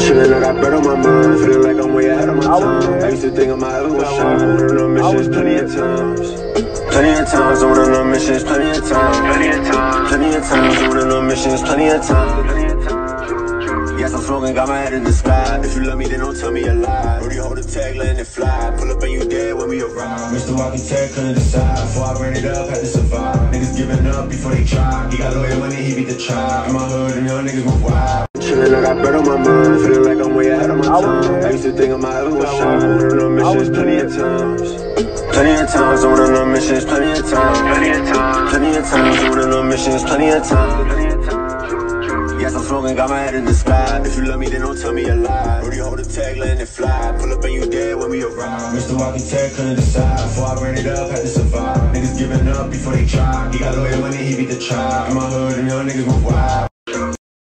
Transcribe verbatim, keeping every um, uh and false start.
Chillin', I got bread on my mind, feeling like I'm way ahead of my time. I used to think I might ever was shine, running on missions plenty of times. Plenty of times, I went on missions plenty of times. Plenty of times, plenty of times, I went on missions plenty of times. Yes, I'm smoking, got my head in the sky. If you love me, then don't tell me a lie. Rudy hold the tag, letting it fly. Pull up and you dead when we arrive. Mister Walking Tag couldn't decide. Before I ran it up, had to survive. Niggas giving up before they try. He got loyal money, he beat the tribe. In my hood, and young niggas move wild. Chillin', I got bread on my mind, feeling like I'm way ahead of my time. I used to think I might ever was shine, running on missions plenty of times. Plenty of times, I went on missions plenty of times. Plenty of times, plenty of times, I went on missions plenty of times. Yes, I'm smoking, got my head in the sky. If you love me, then don't tell me a lie. Rudy hold the tag, letting it fly. Pull up and you dead when we arrive. Mister Walking Tag couldn't decide. Before I ran it up, had to survive. Niggas giving up before they try. He got loyal money, he beat the tribe. In my hood, and young niggas move wild.